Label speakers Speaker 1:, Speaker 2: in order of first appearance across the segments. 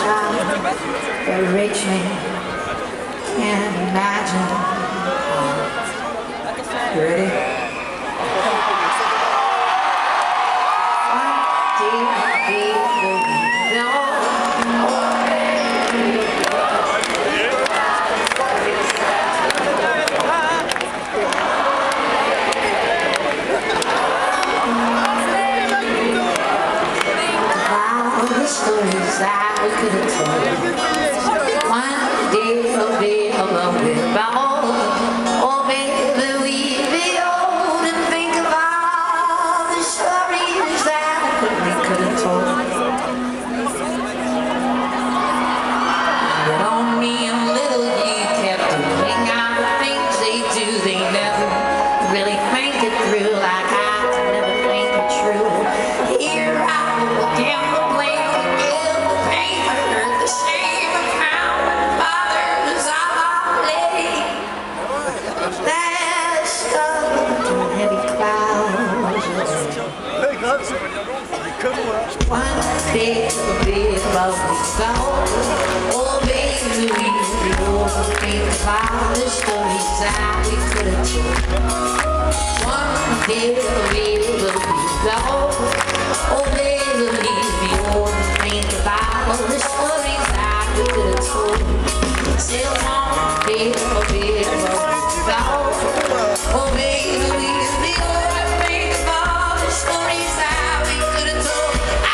Speaker 1: child, a rich man, can't imagine. You ready? One day stories that we could have told. One day I'll be alone with Bob. Oh baby, we'd be old and think of all the stories that we could have told. But on me and little you kept doing all the things they do. They never really think it through like I could never think it true. Here I look down the blade. One day will be above the stone. Oh baby, we will think about the stories that we could have told. One day will be gone. Oh baby, we will think about the stories that we could have told. Still one day will be above the stone. Oh baby, we will think about the stories that we could have told.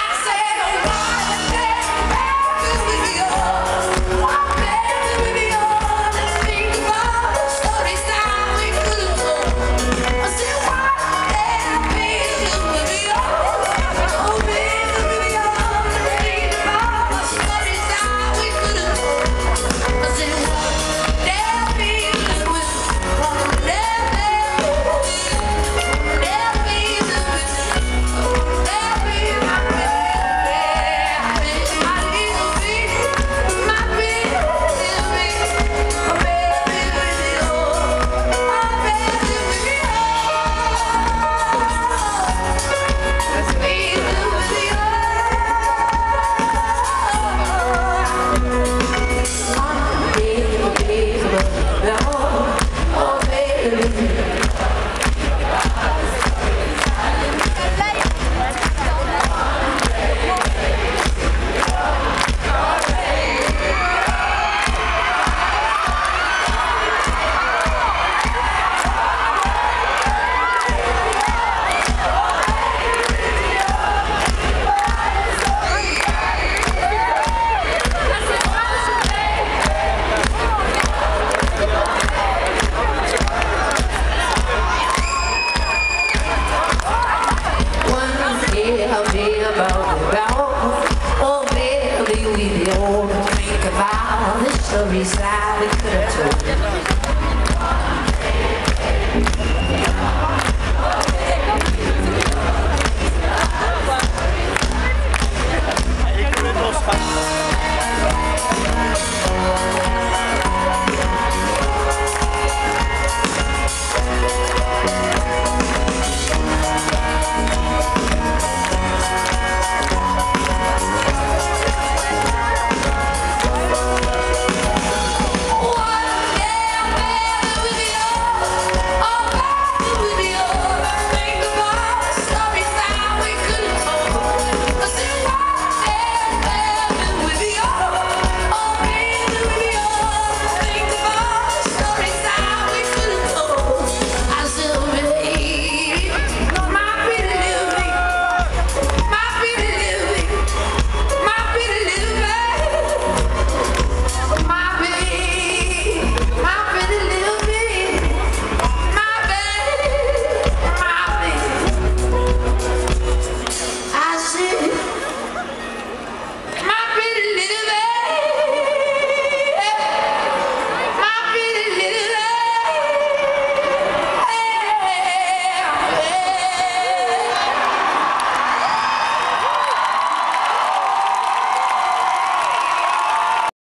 Speaker 1: Oh baby, we the old think about the stories that we could have told.